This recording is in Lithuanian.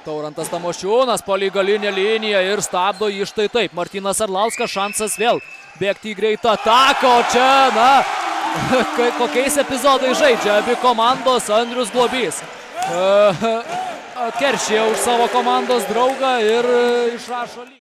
Taurantas Tamošiūnas po lygalinę liniją ir stabdo jį štai taip. Martynas Arlauskas, šansas vėl bėgti į greitą ataką, o čia, na, kokiais epizodais žaidžia abi komandos. Andrius Globys atkeršija už savo komandos draugą ir išrašo lygį.